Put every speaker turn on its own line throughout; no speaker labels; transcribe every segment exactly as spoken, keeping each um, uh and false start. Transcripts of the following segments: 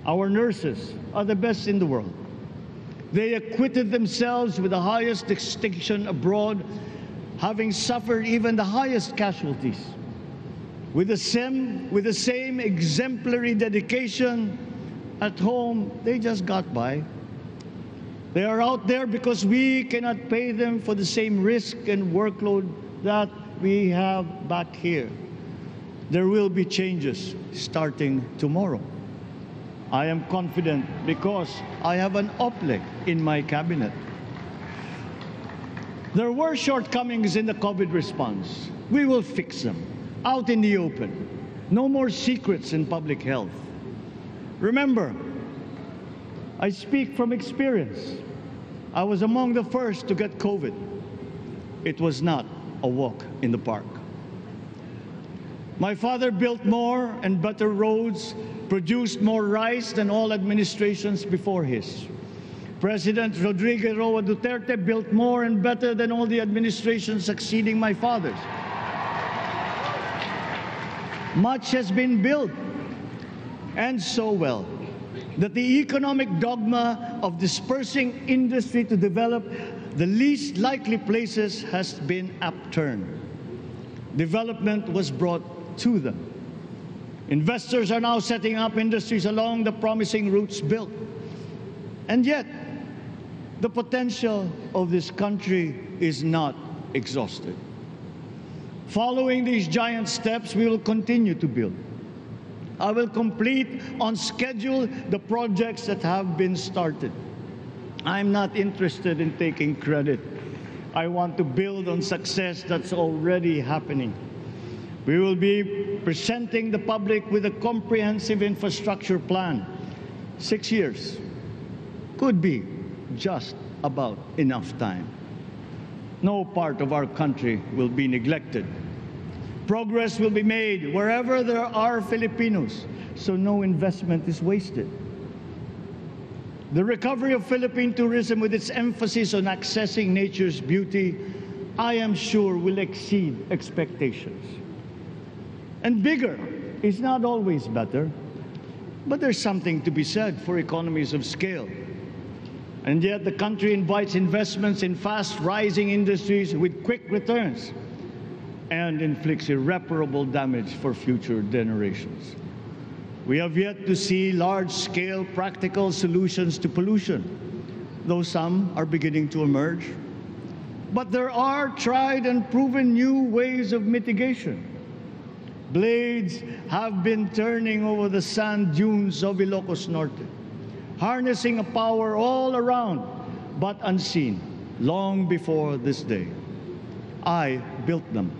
Our nurses are the best in the world. They acquitted themselves with the highest distinction abroad, having suffered even the highest casualties. With the same, with the same exemplary dedication at home, they just got by. They are out there because we cannot pay them for the same risk and workload that we have back here. There will be changes starting tomorrow. I am confident because I have an OPLE in my cabinet. There were shortcomings in the COVID response. We will fix them out in the open. No more secrets in public health. Remember, I speak from experience. I was among the first to get COVID. It was not a walk in the park. My father built more and better roads, produced more rice than all administrations before his. President Rodrigo Roa Duterte built more and better than all the administrations succeeding my father's. Much has been built, and so well, that the economic dogma of dispersing industry to develop the least likely places has been upturned. Development was brought to them. Investors are now setting up industries along the promising routes built. And yet, the potential of this country is not exhausted. Following these giant steps, we will continue to build. I will complete on schedule the projects that have been started. I'm not interested in taking credit. I want to build on success that's already happening. We will be presenting the public with a comprehensive infrastructure plan. Six years could be just about enough time. No part of our country will be neglected. Progress will be made wherever there are Filipinos, so no investment is wasted. The recovery of Philippine tourism, with its emphasis on accessing nature's beauty, I am sure will exceed expectations. And bigger is not always better, but there's something to be said for economies of scale. And yet the country invites investments in fast-rising industries with quick returns and inflicts irreparable damage for future generations. We have yet to see large-scale practical solutions to pollution, though some are beginning to emerge. But there are tried and proven new ways of mitigation. Blades have been turning over the sand dunes of Ilocos Norte, harnessing a power all around, but unseen, long before this day. I built them.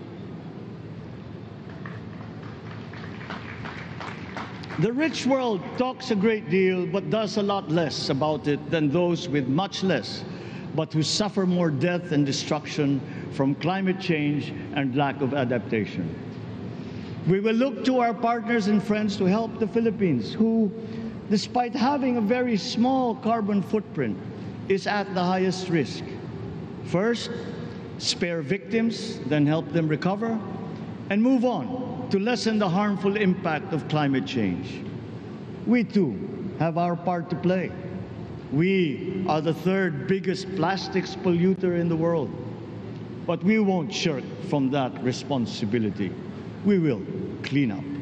The rich world talks a great deal, but does a lot less about it than those with much less, but who suffer more death and destruction from climate change and lack of adaptation. We will look to our partners and friends to help the Philippines, who, despite having a very small carbon footprint, is at the highest risk. First, spare victims, then help them recover, and move on to lessen the harmful impact of climate change. We too have our part to play. We are the third biggest plastics polluter in the world, but we won't shirk from that responsibility. We will clean up.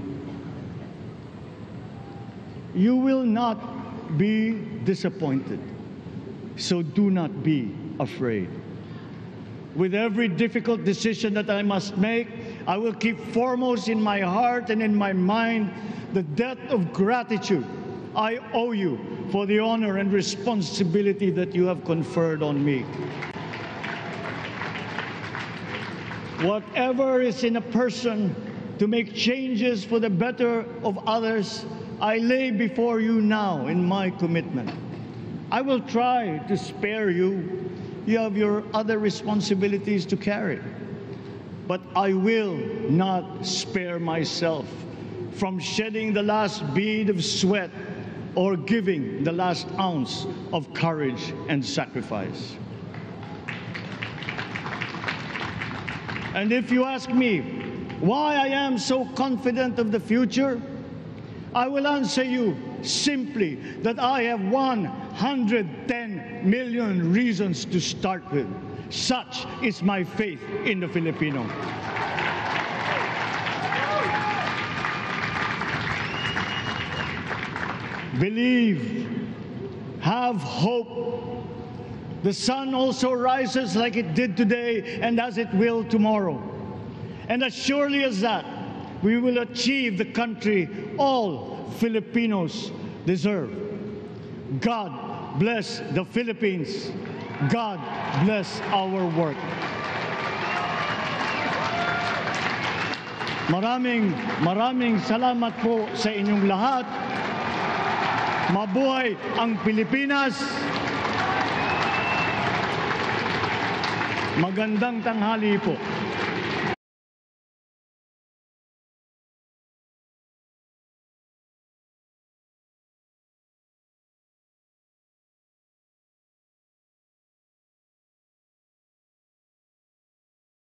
You will not be disappointed, so do not be afraid. With every difficult decision that I must make, I will keep foremost in my heart and in my mind the debt of gratitude I owe you for the honor and responsibility that you have conferred on me. Whatever is in a person to make changes for the better of others, I lay before you now in my commitment. I will try to spare you. You have your other responsibilities to carry. But I will not spare myself from shedding the last bead of sweat or giving the last ounce of courage and sacrifice. And if you ask me why I am so confident of the future, I will answer you simply that I have one hundred ten million reasons to start with. Such is my faith in the Filipino. Believe, have hope. The sun also rises like it did today and as it will tomorrow. And as surely as that, we will achieve the country all Filipinos deserve. God bless the Philippines. God bless our work. Maraming, maraming salamat po sa inyong lahat. Mabuhay ang Pilipinas. Magandang tanghali po.